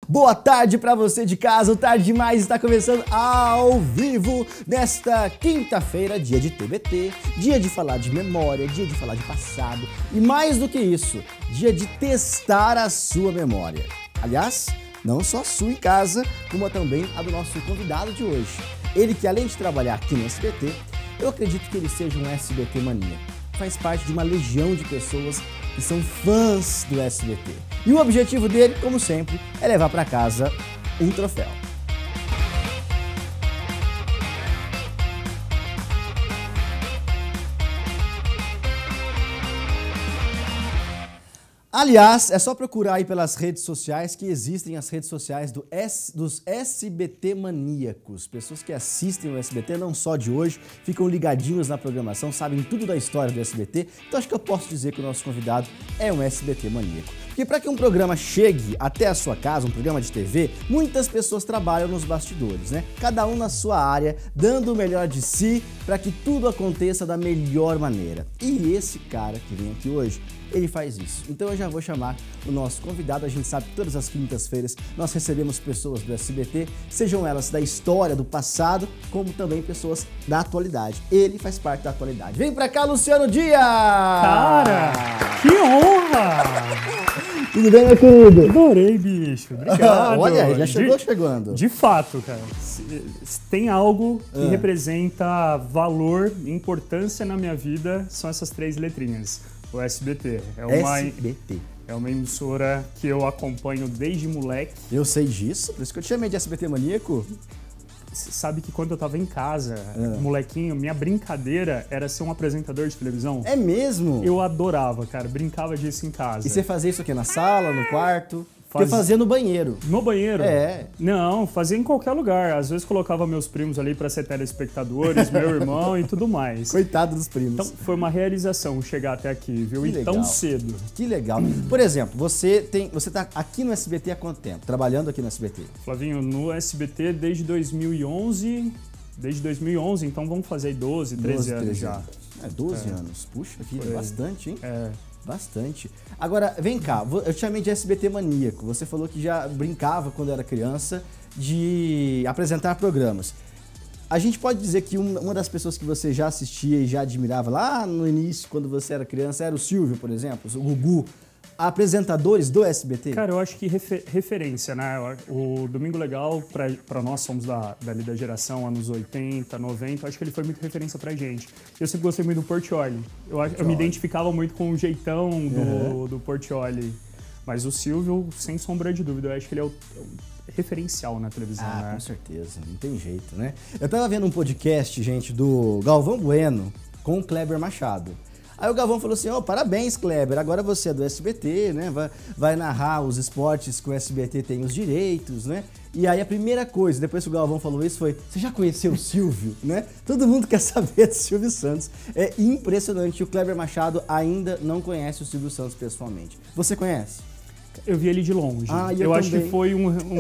Boa tarde para você de casa, o Tarde Demais está começando ao vivo nesta quinta-feira, dia de TBT, dia de falar de memória, dia de falar de passado e mais do que isso, dia de testar a sua memória. Aliás, não só a sua em casa, como também a do nosso convidado de hoje. Ele que além de trabalhar aqui no SBT, eu acredito que ele seja um SBT mania. Faz parte de uma legião de pessoas que são fãs do SBT. E o objetivo dele, como sempre, é levar para casa um troféu. Aliás, é só procurar aí pelas redes sociais que existem as redes sociais dos SBT maníacos. Pessoas que assistem o SBT, não só de hoje, ficam ligadinhos na programação, sabem tudo da história do SBT. Então acho que eu posso dizer que o nosso convidado é um SBT maníaco. Porque para que um programa chegue até a sua casa, um programa de TV, muitas pessoas trabalham nos bastidores, né? Cada um na sua área, dando o melhor de si para que tudo aconteça da melhor maneira. E esse cara que vem aqui hoje, ele faz isso. Então eu já vou chamar o nosso convidado. A gente sabe que todas as quintas-feiras nós recebemos pessoas do SBT, sejam elas da história, do passado, como também pessoas da atualidade. Ele faz parte da atualidade. Vem pra cá, Luciano Dias! Cara, que honra! Tudo bem, meu querido? Adorei, bicho. Obrigado. Olha aí, já chegou chegando. De fato, cara. Se tem algo que representa valor e importância na minha vida, são essas três letrinhas. O SBT. É uma emissora que eu acompanho desde moleque. Eu sei disso, por isso que eu te chamei de SBT maníaco. Sabe que quando eu tava em casa, molequinho, minha brincadeira era ser um apresentador de televisão. É mesmo? Eu adorava, cara. Brincava disso em casa. E você fazia isso aqui na sala, no quarto? Porque eu fazia no banheiro. No banheiro? É. Não, fazia em qualquer lugar. Às vezes colocava meus primos ali para ser telespectadores, meu irmão e tudo mais. Coitado dos primos. Então foi uma realização chegar até aqui, viu? Que e legal. Tão cedo. Que legal. Por exemplo, você tá aqui no SBT há quanto tempo? Trabalhando aqui no SBT? Flavinho, no SBT desde 2011. Desde 2011, então vamos fazer 12, 13 anos já. 12 anos. Puxa vida, bastante, hein? É. Bastante. Agora, vem cá, eu te chamei de SBT maníaco. Você falou que já brincava quando era criança de apresentar programas. A gente pode dizer que uma das pessoas que você já assistia e já admirava lá no início, quando você era criança, era o Silvio, por exemplo, o Gugu. Apresentadores do SBT? Cara, eu acho que referência, né? O Domingo Legal, pra nós somos dali da geração, anos 80, 90, acho que ele foi muito referência pra gente. Eu sempre gostei muito do Portiolli. Eu me identificava muito com o jeitão do Portiolli. Mas o Silvio, sem sombra de dúvida, eu acho que ele é o referencial na televisão, né? Com certeza, não tem jeito, né? Eu tava vendo um podcast, gente, do Galvão Bueno com o Kleber Machado. Aí o Galvão falou assim, parabéns, Kleber, agora você é do SBT, né? Vai narrar os esportes que o SBT tem os direitos, né? E aí a primeira coisa, depois que o Galvão falou isso, foi, você já conheceu o Silvio, né? Todo mundo quer saber do Silvio Santos. É impressionante, o Kleber Machado ainda não conhece o Silvio Santos pessoalmente. Você conhece? Eu vi ele de longe. Eu acho que foi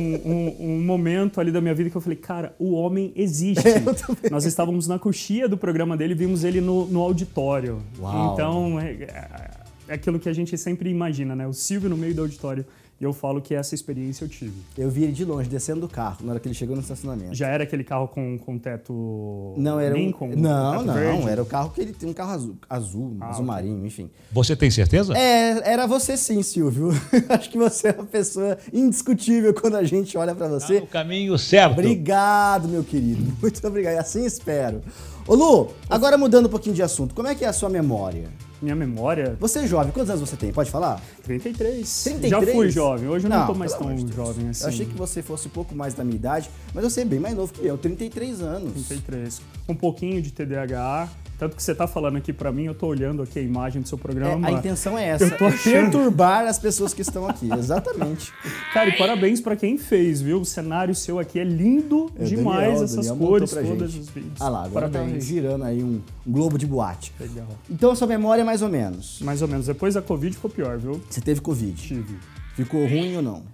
um momento ali da minha vida que eu falei, cara, o homem existe. Nós estávamos na coxia do programa dele e vimos ele no auditório. Uau. Então, é aquilo que a gente sempre imagina, né? O Silvio no meio do auditório. E eu falo que essa experiência eu tive. Eu vi ele de longe, descendo do carro, na hora que ele chegou no estacionamento. Já era aquele carro com teto Não, era Lincoln? Não, Verde? era o carro que ele tem, um carro azul marinho, enfim. Você tem certeza? Era você sim, Silvio. Acho que você é uma pessoa indiscutível quando a gente olha pra você. Tá no caminho certo. Obrigado, meu querido. Muito obrigado, assim espero. Ô Lu, agora mudando um pouquinho de assunto, como é que é a sua memória? Minha memória? Você é jovem, quantos anos você tem? Pode falar? 33. 33? Já fui jovem, hoje eu não tô mais tão jovem assim. Eu achei que você fosse um pouco mais da minha idade, mas você é bem mais novo que eu, 33 anos. 33. Um pouquinho de TDAH, tanto que você tá falando aqui pra mim, eu tô olhando aqui a imagem do seu programa. A intenção é essa, eu tô achando... perturbar as pessoas que estão aqui, exatamente. Cara, e parabéns pra quem fez, viu? O cenário seu aqui é lindo demais, essas cores todas. Os vídeos. Ah lá, agora parabéns. Tá girando aí um globo de boate. Legal. Então a sua memória é mais ou menos? Mais ou menos. Depois da Covid ficou pior, viu? Você teve Covid? Tive. Ficou ruim ou não?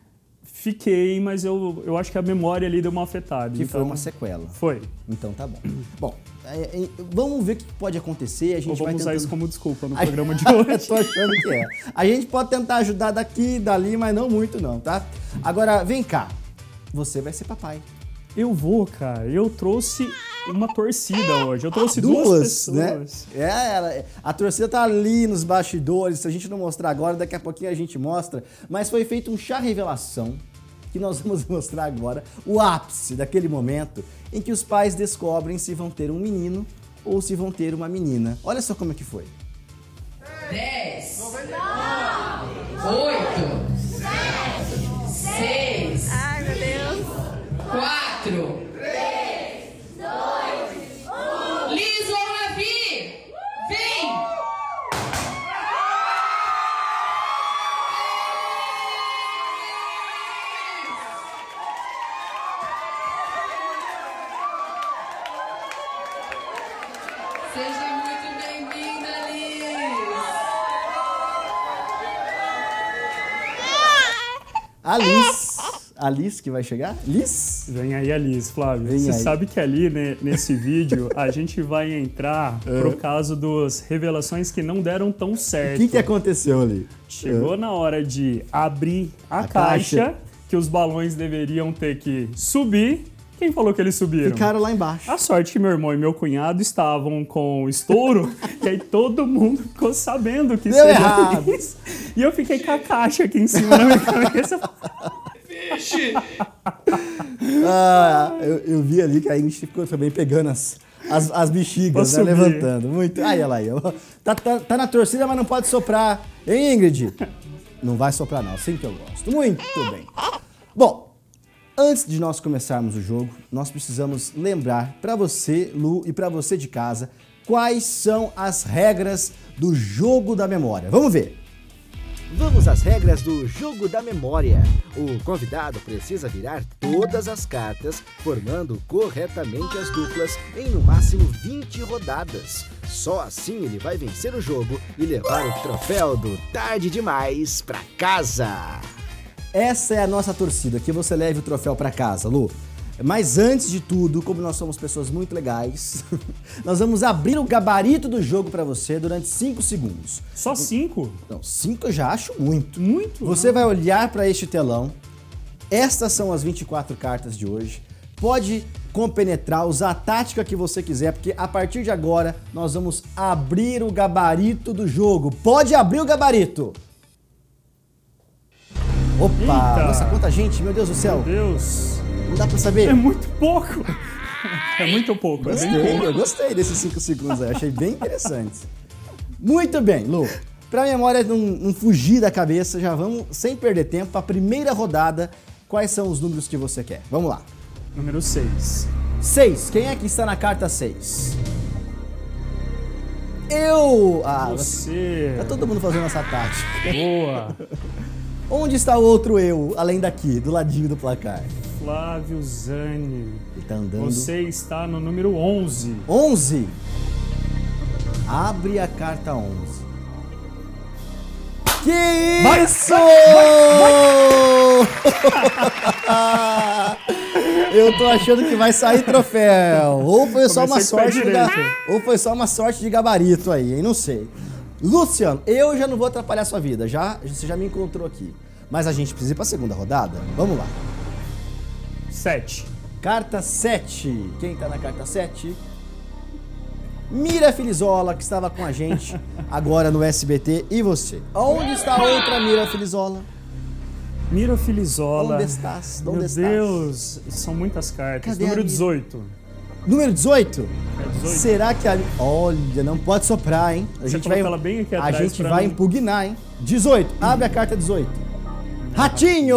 Fiquei, mas eu acho que a memória ali deu uma afetada. Que foi uma sequela. Foi. Então tá bom. Bom, Vamos ver o que pode acontecer. A gente Ou vamos vai usar tentando... isso como desculpa no programa de hoje. Tô achando que é. A gente pode tentar ajudar daqui e dali, mas não muito não, tá? Agora, vem cá. Você vai ser papai. Eu vou, cara. Eu trouxe uma torcida hoje. Eu trouxe duas pessoas. Né? A torcida tá ali nos bastidores. Se a gente não mostrar agora, daqui a pouquinho a gente mostra. Mas foi feito um chá revelação que nós vamos mostrar agora. O ápice daquele momento em que os pais descobrem se vão ter um menino ou se vão ter uma menina. Olha só como é que foi. 10, 9, 8, 7, 6, Ai, meu Deus. 4, 3, 2, 1. Liz ou Ravi? Vem! Seja muito bem-vinda, Liz! A Liz que vai chegar? Liz? Vem aí a Liz, Flávio. Vem Você aí. sabe que ali, né, nesse vídeo, a gente vai entrar pro caso das revelações que não deram tão certo. O que aconteceu ali? Chegou na hora de abrir a caixa. caixa, que os balões deveriam ter que subir. Quem falou que eles subiram? Ficaram lá embaixo. A sorte que meu irmão e meu cunhado estavam com estouro, e aí todo mundo ficou sabendo que Deu seria errado. isso. E eu fiquei com a caixa aqui em cima da minha cabeça. Eu vi ali que a Ingrid ficou também pegando as bexigas, né, Posso levantando. Muito. Aí, ela aí. Tá na torcida, mas não pode soprar. Hein, Ingrid? Não vai soprar, não. Assim que eu gosto. Muito bem. Bom, antes de nós começarmos o jogo, nós precisamos lembrar para você, Lu, e para você de casa, quais são as regras do jogo da memória. Vamos ver. Vamos às regras do jogo da memória. O convidado precisa virar todas as cartas, formando corretamente as duplas em no máximo 20 rodadas. Só assim ele vai vencer o jogo e levar o troféu do Tarde Demais pra casa. Essa é a nossa torcida, que você leve o troféu para casa, Lu. Mas antes de tudo, como nós somos pessoas muito legais, nós vamos abrir o gabarito do jogo para você durante 5 segundos. Só 5? Não, 5 eu já acho muito. Muito? Você vai olhar para este telão. Estas são as 24 cartas de hoje. Pode compenetrar, usar a tática que você quiser, porque a partir de agora nós vamos abrir o gabarito do jogo. Pode abrir o gabarito! Opa! Eita. Nossa, quanta gente, meu Deus do céu! Meu Deus. Não dá pra saber? É muito pouco. É muito pouco. É bem Gostei, pouco. eu gostei desses 5 segundos aí, achei bem interessante. Muito bem, Lu. Pra memória não fugir da cabeça, já vamos, sem perder tempo, pra primeira rodada. Quais são os números que você quer? Vamos lá. Número 6. 6. Quem é que está na carta 6? Eu! Ah, Você. tá todo mundo fazendo essa tática. Boa. Onde está o outro eu, além daqui, do ladinho do placar? Flávio Zani. Ele tá andando. Você está no número 11. 11. Abre a carta 11. Que Vai, isso! Eu tô achando que vai sair troféu. Ou foi só uma Comecei com o pé sorte direito. ou foi só uma sorte de gabarito aí, hein? Não sei. Luciano, eu já não vou atrapalhar a sua vida. Você já me encontrou aqui. Mas a gente precisa ir pra segunda rodada? Vamos lá. 7. Carta 7. Quem tá na carta 7? Mira Filizola, que estava com a gente agora no SBT. E você? Onde está a outra Mira Filizola? Mira Filizola. Onde estás? Onde Meu estás? Deus, são muitas cartas. Cadê a Número Mira? 18. Número 18? É 18? Será que a... Olha, não pode soprar, hein? A Você gente vai, coloca ela bem aqui a atrás gente pra vai não- impugnar, hein? 18. Abre a carta 18. Ratinho!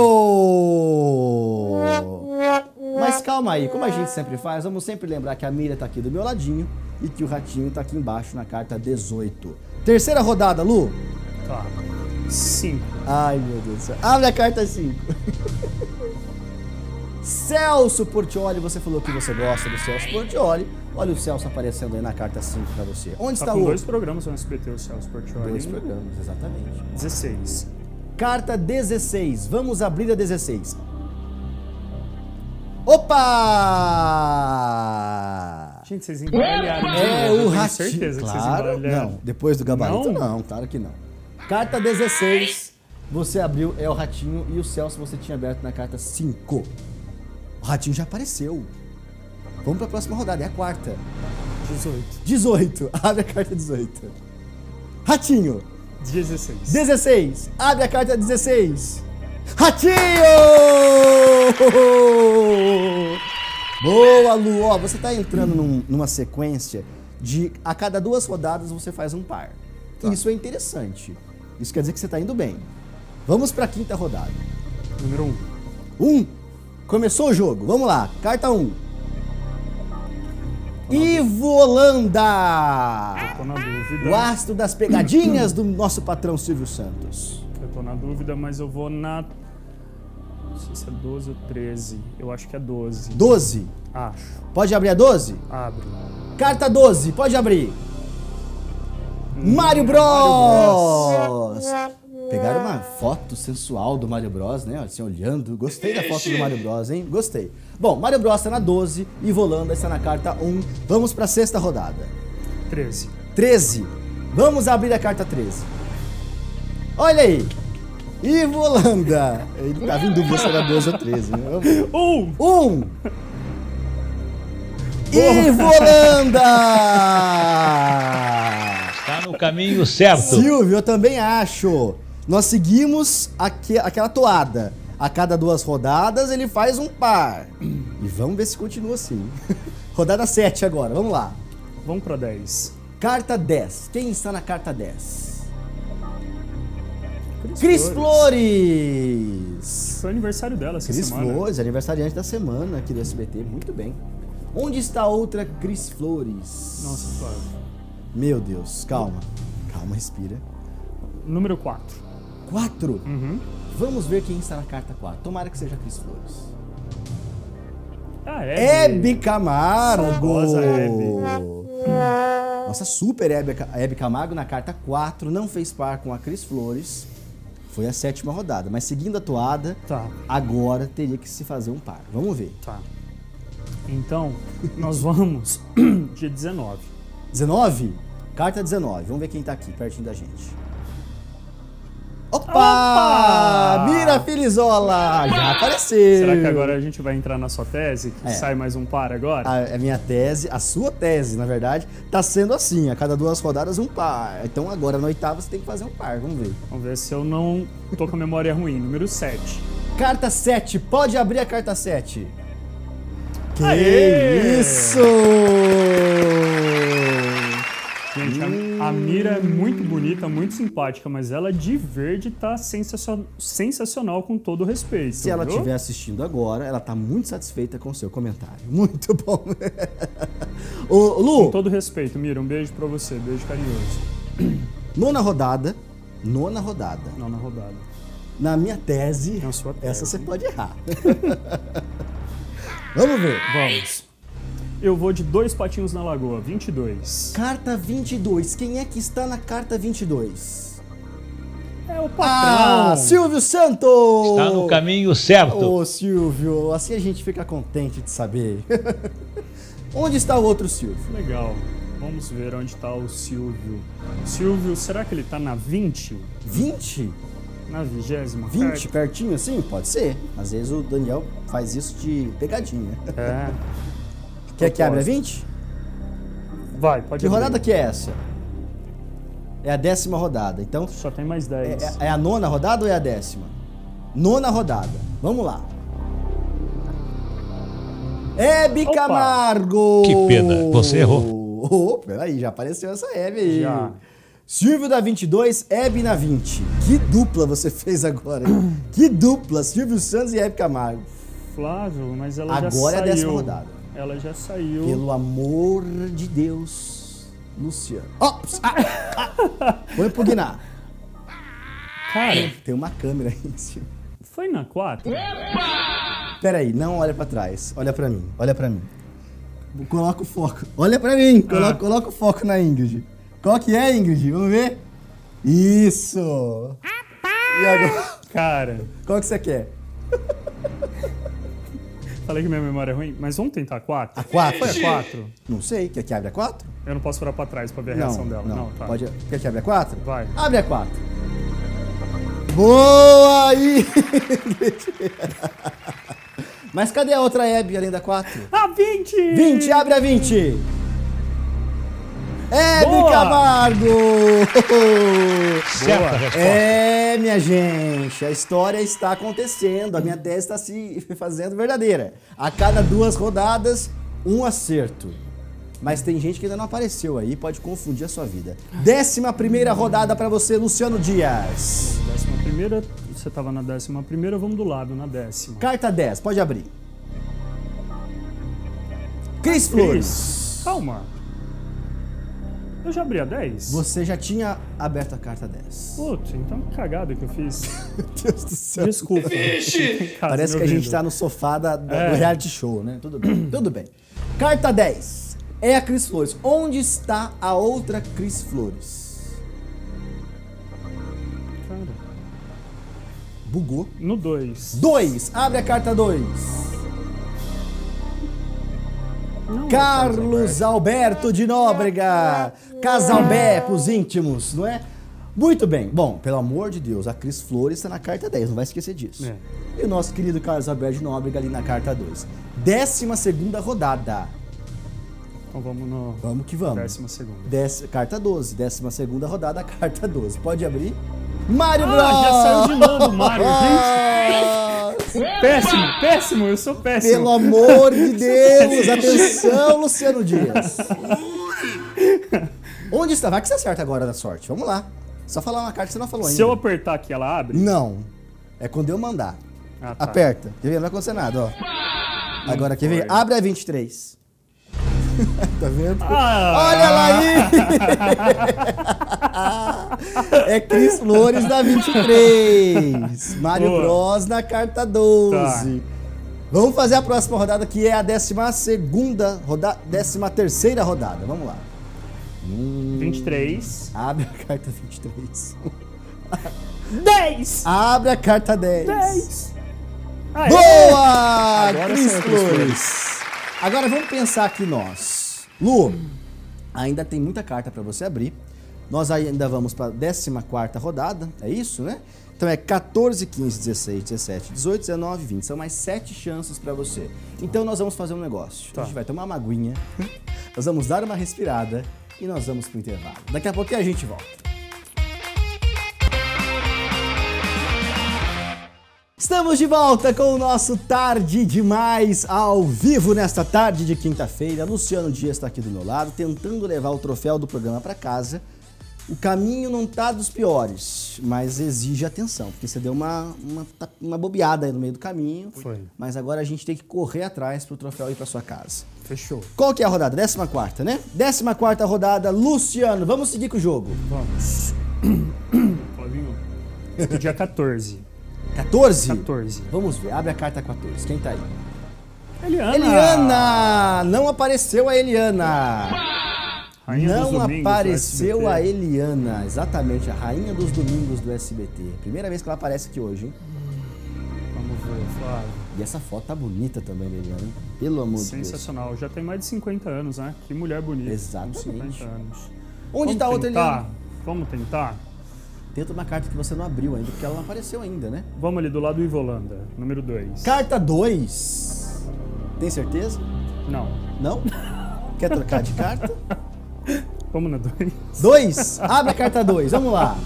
Mas calma aí, como a gente sempre faz, vamos sempre lembrar que a Mira tá aqui do meu ladinho e que o Ratinho tá aqui embaixo na carta 18. Terceira rodada, Lu. Tá. 5. Ai, meu Deus do céu. Abre a carta 5. Celso Portioli, você falou que você gosta do Celso Portioli. Olha o Celso aparecendo aí na carta 5 pra você. Onde Tá está com o 2 programas no SBT, o Celso Portioli. 2 programas, exatamente. 16. Carta 16. Vamos abrir a 16. Opa! Gente, vocês embaralharam. É Eu o tenho ratinho. certeza que vocês Claro, embaralharam. não. Depois do gabarito, Não? não, claro que não. Carta 16, você abriu, é o ratinho, e o Celso você tinha aberto na carta 5. O ratinho já apareceu. Vamos pra próxima rodada, é a quarta. 18, abre a carta 18. Ratinho. 16. 16, abre a carta 16. Ratinho! Boa, Lu. Ó, você tá entrando numa sequência de a cada 2 rodadas você faz um par. Isso é interessante. Isso quer dizer que você tá indo bem. Vamos pra quinta rodada. Número 1. Começou o jogo. Vamos lá. Carta 1. Ivo Holanda. Tô na dúvida. O astro das pegadinhas do nosso patrão Silvio Santos. Eu tô na dúvida, mas eu vou na... Não sei se é 12 ou 13. Eu acho que é 12. 12. Acho. Pode abrir a 12? Abre. Carta 12, pode abrir. Mario Bros. Pegaram uma foto sensual do Mario Bros, né? Assim, olhando. Gostei da foto do Mario Bros, hein? Gostei. Bom, Mario Bros tá na 12 e Ivo Holanda está na carta 1. Vamos pra sexta rodada. 13. 13. Vamos abrir a carta 13. Olha aí. Ivo Holanda. Ele tava em dúvida se era 12 ou 13. Né? 1. Ivo Holanda. Tá no caminho certo. Silvio, eu também acho. Nós seguimos aquela toada. A cada 2 rodadas ele faz um par. E vamos ver se continua assim. Rodada 7 agora, vamos lá. Vamos pra 10. Carta 10. Quem está na carta 10? Cris Cris Flores. Foi aniversário dela essa Cris semana. Flores, aniversariante da semana aqui do SBT. Muito bem. Onde está a outra Cris Flores? Nossa, Flávio. Meu Deus, calma. Calma, respira. Número 4. 4. Uhum. Vamos ver quem está na carta 4. Tomara que seja Cris Flores. Ah, Hebe Camargo. Famosa Hebe. Nossa super Hebe Camargo na carta 4. Não fez par com a Cris Flores. Foi a 7ª rodada. Mas seguindo a toada, Tá. agora teria que se fazer um par. Vamos ver. Tá. Então, nós vamos dia 19. 19? Carta 19. Vamos ver quem tá aqui, pertinho da gente. Opa! Mira Filizola! Já apareceu! Será que agora a gente vai entrar na sua tese? Que É. sai mais um par agora? A minha tese, a sua tese, na verdade, tá sendo assim, a cada 2 rodadas um par. Então agora na 8ª você tem que fazer um par, vamos ver. Vamos ver se eu não tô com a memória ruim. Número 7. Carta 7, pode abrir a carta 7. Que Aê! isso! Gente, a Mira é muito bonita, muito simpática, mas ela de verde tá sensacional com todo o respeito. Se ela viu? estiver assistindo agora, ela tá muito satisfeita com o seu comentário. Muito bom. Ô, Lu, Com todo respeito, Mira, um beijo pra você, beijo carinhoso. 9ª rodada. 9ª rodada. Não na rodada. Na minha tese, Na sua tese. essa você pode errar. Vamos ver. Vamos. Eu vou de 2 patinhos na lagoa, 22. Carta 22. Quem é que está na carta 22? É o patrão. Silvio Santos! Tá no caminho certo. Ô, Silvio, assim a gente fica contente de saber. Onde está o outro Silvio? Legal. Vamos ver onde tá o Silvio. Silvio, será que ele tá na 20? 20? Na 20ª? 20, pertinho assim? Pode ser. Às vezes o Daniel faz isso de pegadinha. É. Quer que abra 20? Vai, pode Que abrir. rodada que é essa? É a 10ª rodada. Então, Só tem mais 10. é a 9ª rodada ou é a 10ª? 9ª rodada. Vamos lá. Hebe Opa. Camargo! Que pena, você errou. Oh, peraí, já apareceu essa Hebe aí. Já. Silvio da 22, Hebe na 20. Que dupla você fez agora, hein? Que dupla, Silvio Santos e Hebe Camargo. Flávio, mas ela já Agora saiu. é a 10ª rodada. Ela já saiu. Pelo amor de Deus, Luciano. Ops! Vou impugnar. Cara, Tem uma câmera aí em cima. foi na 4? Peraí, não olha pra trás. Olha pra mim, olha pra mim. Coloca o foco. Olha pra mim, coloca o foco na Ingrid. Qual que é, Ingrid? Vamos ver? Isso! E agora? Cara, Qual que você quer? Falei que minha memória é ruim, mas vamos tentar 4? A 4? Foi a 4? Não sei, quer que abre a 4? Eu não posso virar pra trás pra ver a reação dela. Não, tá. pode. Quer que abre a 4? Vai. Abre a 4. Boa aí! Mas cadê a outra Hebe além da 4? Ah, 20! 20, abre a 20! Hebe Boa! Camargo! Certa a resposta. É, minha gente, a história está acontecendo, a minha tese está se fazendo verdadeira. A cada 2 rodadas, um acerto. Mas tem gente que ainda não apareceu aí, pode confundir a sua vida. 11ª rodada para você, Luciano Dias. 11ª, você tava na 11ª, vamos do lado, na 10ª. Carta 10, pode abrir. Cris Flores. Calma. Eu já abri a 10? Você já tinha aberto a carta 10. Putz, então que cagada que eu fiz. Meu Deus do céu. Desculpa. Parece que a gente tá no sofá do reality show, né? Tudo bem, tudo bem. Carta 10. É a Cris Flores. Onde está a outra Cris Flores? Cara, Bugou. no 2. 2. Abre a carta 2. Não, Carlos Alberto de Nóbrega. Casalbé pros íntimos, não é? Muito bem. Bom, pelo amor de Deus, a Cris Flores está na carta 10, não vai esquecer disso. É. E o nosso querido Carlos Alberto de Nóbrega ali na carta 2. 12ª rodada. Então vamos no Vamos que vamos. 12ª. Carta 12. 12ª rodada, carta 12. Pode abrir? Mário Bros! Já saiu de novo, Mário. Gente, péssimo, eu sou péssimo. Pelo amor de Deus, atenção, Luciano Dias. Onde está? Vai que você acerta agora da sorte. Vamos lá. Só falar uma carta que você não falou ainda. Se eu apertar aqui, ela abre? Não. É quando eu mandar. Ah, tá. Aperta. Quer ver? Não vai acontecer nada, ó. Agora, quer ver? Abre a 23. Tá vendo? Olha lá aí! É Cris Flores na 23. Mário Boa. Bros na carta 12. Tá. Vamos fazer a próxima rodada, que é a 12ª rodada, 13ª rodada. Vamos lá. 23. Abre a carta 23. 10! Abre a carta 10. 10! Aê! Boa! Agora Cris saiu a Cris Flores. Agora vamos pensar aqui nós. Lu, ainda tem muita carta para você abrir. Nós ainda vamos para a 14ª rodada, é isso, né? Então é 14, 15, 16, 17, 18, 19, 20. São mais 7 chances para você. Então nós vamos fazer um negócio. Tá. A gente vai tomar uma aguinha, nós vamos dar uma respirada e nós vamos pro intervalo. Daqui a pouquinho a gente volta. Estamos de volta com o nosso Tarde Demais ao vivo nesta tarde de quinta-feira. Luciano Dias está aqui do meu lado, tentando levar o troféu do programa para casa. O caminho não tá dos piores, mas exige atenção, porque você deu uma bobeada aí no meio do caminho. Foi. Mas agora a gente tem que correr atrás pro troféu ir para sua casa. Fechou. Qual que é a rodada? 14ª, né? 14ª rodada, Luciano. Vamos seguir com o jogo. Vamos. Flavinho. Dia 14. 14? 14. Vamos ver. Abre a carta 14. Quem tá aí? Eliana! Eliana! Não apareceu a Eliana. Rainha dos Não domingos do apareceu SBT. a Eliana. Exatamente, a rainha dos domingos do SBT. Primeira vez que ela aparece aqui hoje, hein? Vamos ver, Flávio. E essa foto tá bonita também, Eliana, hein? Pelo amor de Deus. Sensacional. Já tem mais de 50 anos, né? Que mulher bonita. Exatamente. Com 50 anos. Onde Vamos tá a outra tentar? Eliana? Vamos tentar? Tenta uma carta que você não abriu ainda, porque ela não apareceu ainda, né? Vamos ali do lado do Ivolanda, número 2. Carta 2. Tem certeza? Não. Não? Quer trocar de carta? Vamos na 2. 2. Abre a carta 2. Vamos lá.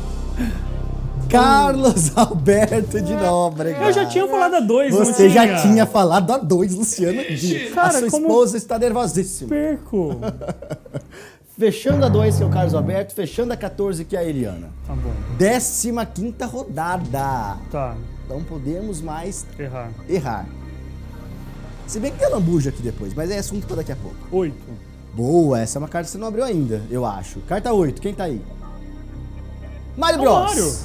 Carlos Alberto de Nóbrega. Eu já tinha falado a 2, não Você tinha? já tinha falado a 2, Luciano Dias. A Cara, sua como- esposa está nervosíssima. Perco. Fechando a 2, que é o Carlos Alberto. Fechando a 14, que é a Eliana. Tá bom. 15ª rodada. Tá. Não podemos mais Errar. errar. Se bem que tem lambuja aqui depois, mas é assunto para daqui a pouco. 8. Boa, essa é uma carta que você não abriu ainda, eu acho. Carta 8, quem tá aí? Mário Bros. Mário.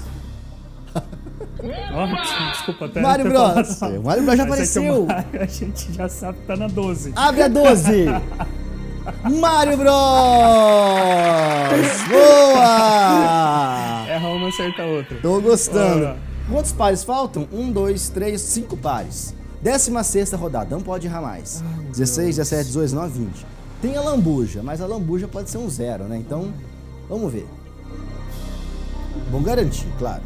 Desculpa, até. Mário ter Bros. falado. O Mário Bros já Mas é que apareceu. o Mário, a gente já sabe que tá na 12. Abre a 12. Mário Bros. Boa. Erra uma, acerta outra. Tô gostando. Ah. Quantos pares faltam? 1, 2, 3, 5 pares. 16ª rodada, não pode errar mais. 16, 17, 18, 19, 20. Tem a lambuja, mas a lambuja pode ser um 0, né? Então, vamos ver. Vamos garantir, claro.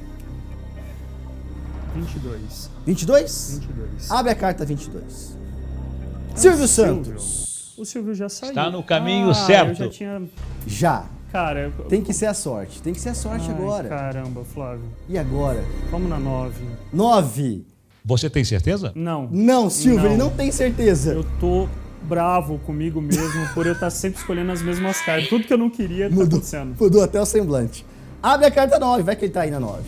22. 22? 22. Abre a carta 22. Silvio Santos. O Silvio já saiu. Está no caminho certo. Eu já tinha... Já. Cara... Tem que ser a sorte. Tem que ser a sorte agora. Caramba, Flávio. E agora? Vamos na 9. 9. Você tem certeza? Não. Não, Silvio, Não. ele não tem certeza. Eu tô bravo comigo mesmo por eu estar sempre escolhendo as mesmas cartas. Tudo que eu não queria tá acontecendo. Mudou até o semblante. Abre a carta 9, vai que ele tá aí na 9.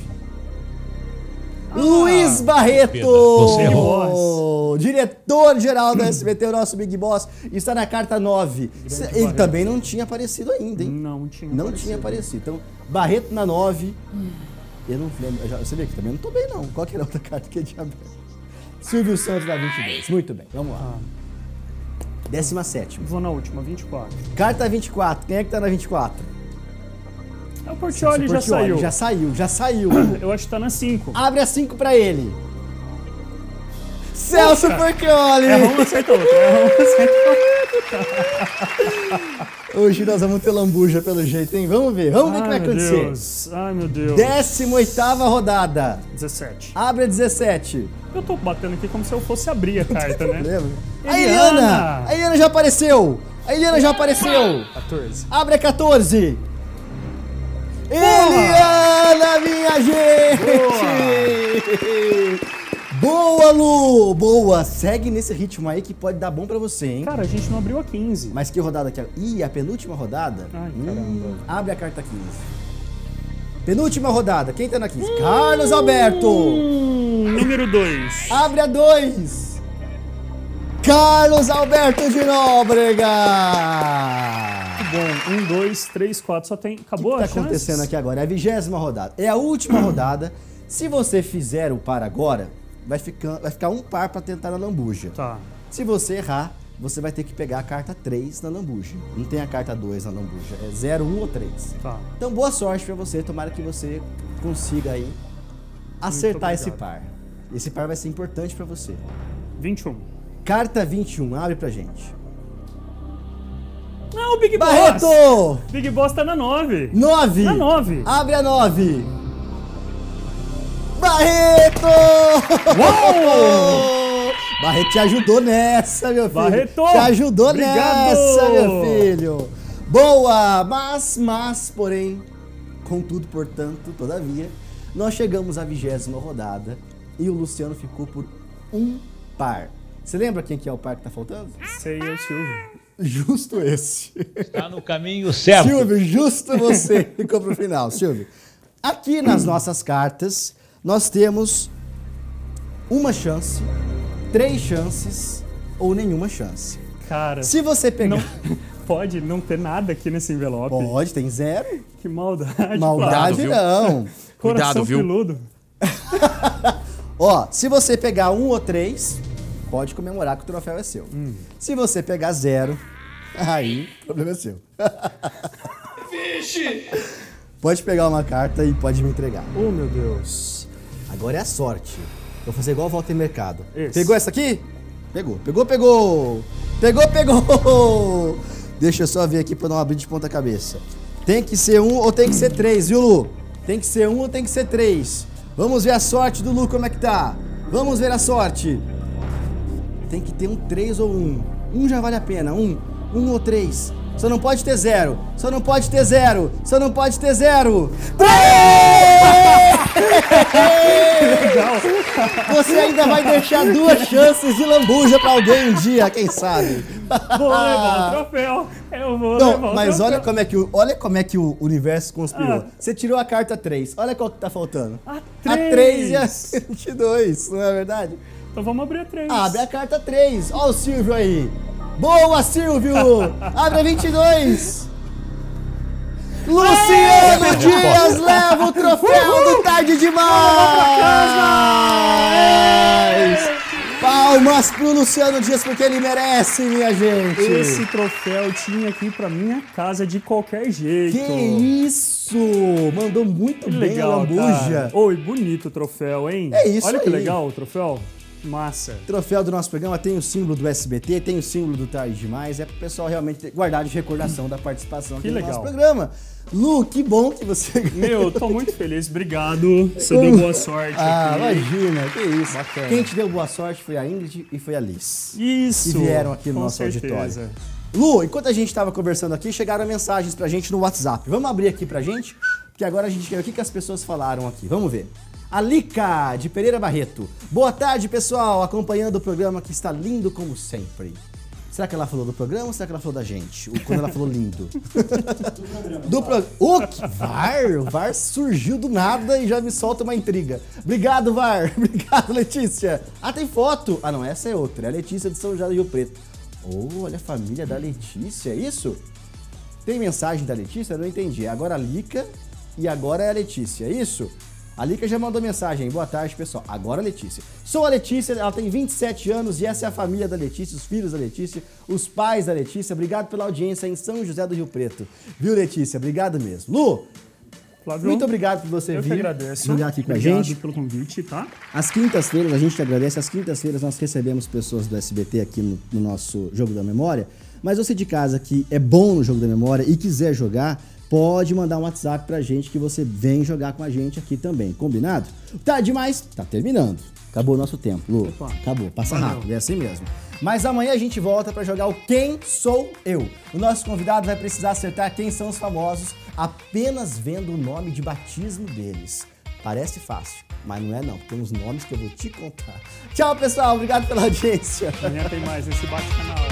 Luiz Barreto, Você errou. diretor-geral da SBT, o nosso Big Boss, está na carta 9. Ele Barreto. também não tinha aparecido ainda, hein? Não tinha Não aparecido. tinha aparecido. Então, Barreto na 9. Eu não lembro. Você vê que também não tô bem, não. Qual que era a outra carta que eu tinha aberto? Silvio Santos na 22. Muito bem, vamos lá. 17ª. Vou na última, 24. Carta 24. Quem é que tá na 24? É o Portiolli, já Portiolli, saiu. Já saiu, já saiu. Eu acho que tá na 5. Abre a 5 pra ele. Celso Portiolli. É uma acerta outra. Hoje nós vamos ter lambuja pelo jeito, hein? Vamos ver o que vai acontecer. Deus. Ai, meu Deus. 18ª rodada. 17. Abre a 17. Eu tô batendo aqui como se eu fosse abrir a carta, né? Lembra? A Eliana. Eliana! A Eliana já apareceu! A Eliana já apareceu! 14. Abre a 14. Eliana, minha gente! Boa, Lu! Boa! Segue nesse ritmo aí que pode dar bom pra você, hein? Cara, a gente não abriu a 15. Mas que rodada que é? Ih, a penúltima rodada? Ai, caramba. Abre a carta 15. Penúltima rodada. Quem tá na 15? Carlos Alberto! Número 2. Abre a 2. Carlos Alberto de Nóbrega! Bom, 1, 2, 3, 4. Só tem. Acabou O que a tá chance? acontecendo aqui agora? É a 20ª rodada. É a última rodada. Se você fizer o par agora, vai ficar um par pra tentar na lambuja. Tá. Se você errar, você vai ter que pegar a carta 3 na lambuja. Não tem a carta 2 na lambuja. É 0, 1 ou 3. Tá. Então, boa sorte pra você. Tomara que você consiga aí acertar esse par. Esse par vai ser importante pra você. 21. Carta 21. Abre pra gente. Não, o Big Boss! Barreto! Big Boss tá na 9. 9. Na 9. Abre a 9. Barreto! Uou! Barreto te ajudou nessa, meu filho. Barreto! Te ajudou Obrigado! nessa, meu filho. Boa! Mas, porém, contudo, portanto, todavia, nós chegamos à 20ª rodada e o Luciano ficou por um par. Você lembra quem que é o par que tá faltando? Sei, é o Silvio. Justo esse. Está no caminho certo. Silvio, justo você ficou pro final, Silvio. Aqui nas nossas cartas, nós temos uma chance, 3 chances ou nenhuma chance. Cara, Se você pegar... não, pode não ter nada aqui nesse envelope. Pode, tem 0. Que maldade. Maldade Flávio. não. Coração Cuidado, viu? peludo. Ó, se você pegar 1 ou 3, pode comemorar que o troféu é seu. Se você pegar 0, aí o problema é seu. Vixe! Pode pegar uma carta e pode me entregar. Oh, meu Deus. Agora é a sorte. Vou fazer igual o Walter Mercado. Esse. Pegou essa aqui? Pegou. Pegou. Deixa eu só ver aqui pra não abrir de ponta cabeça. Tem que ser 1 ou tem que ser 3, viu, Lu? Tem que ser 1 ou tem que ser 3. Vamos ver a sorte do Lu, como é que tá. Vamos ver a sorte. Tem que ter um 3 ou 1. 1 já vale a pena. 1 ou 3. Só não pode ter 0. Só não pode ter 0. 3! Legal. Você ainda vai deixar 2 chances de lambuja pra alguém um dia, quem sabe? Vou levar o troféu. Eu vou Não, levar o mas troféu. olha como é que o universo conspirou. Ah. Você tirou a carta 3. Olha qual que tá faltando. A A 3 e a 22, não é verdade? Então vamos abrir a 3. Abre a carta 3. Ó o Silvio aí. Boa, Silvio! Abre a 22. Luciano Dias leva o troféu do Tarde Demais! Palmas pro Luciano Dias, porque ele merece, minha gente! Esse troféu tinha aqui pra minha casa de qualquer jeito. Que isso! Mandou muito Que bem legal, a lambuja. cara. Oi, bonito o troféu, hein? É isso Olha que aí. legal o troféu. Massa. Troféu do nosso programa tem o símbolo do SBT, tem o símbolo do Tarde Demais. É pro pessoal realmente guardar de recordação da participação aqui no nosso programa. Lu, que bom que você ganhou. Meu, tô muito feliz. Obrigado. Você deu boa sorte aqui. Imagina, que isso. Bacana. Quem te deu boa sorte foi a Ingrid e foi a Liz. Isso. Que vieram aqui no nosso auditório. Lu, enquanto a gente estava conversando aqui, chegaram mensagens pra gente no WhatsApp. Vamos abrir aqui pra gente, porque agora a gente quer ver o que as pessoas falaram aqui. Vamos ver. A Lica, de Pereira Barreto. Boa tarde, pessoal, acompanhando o programa que está lindo como sempre. Será que ela falou do programa ou será que ela falou da gente? Quando ela falou lindo. Do programa. O VAR surgiu do nada e já me solta uma intriga. Obrigado, VAR. Obrigado, Letícia. Ah, tem foto. Ah, não, essa é outra. É a Letícia de São José do Rio Preto. Oh, olha a família da Letícia, é isso? Tem mensagem da Letícia? Eu não entendi. Agora a Lica e agora é a Letícia, é isso? A Lica já mandou mensagem. Boa tarde, pessoal. Agora a Letícia. Sou a Letícia, ela tem 27 anos e essa é a família da Letícia, os filhos da Letícia, os pais da Letícia. Obrigado pela audiência em São José do Rio Preto. Viu, Letícia? Obrigado mesmo. Lu, Flávio, muito obrigado por você vir. Eu que agradeço. Jogar aqui com a Obrigado gente. pelo convite, tá? Às quintas-feiras, a gente te agradece. Às quintas-feiras nós recebemos pessoas do SBT aqui no nosso Jogo da Memória. Mas você de casa que é bom no Jogo da Memória e quiser jogar, pode mandar um WhatsApp pra gente que você vem jogar com a gente aqui também. Combinado? Tá demais? Tá terminando. Acabou o nosso tempo, Lu. Opa. Acabou. Passa rápido. É assim mesmo. Mas amanhã a gente volta pra jogar o Quem Sou Eu. O nosso convidado vai precisar acertar quem são os famosos apenas vendo o nome de batismo deles. Parece fácil, mas não é não. Tem uns nomes que eu vou te contar. Tchau, pessoal. Obrigado pela audiência. Amanhã tem mais esse bate-canal.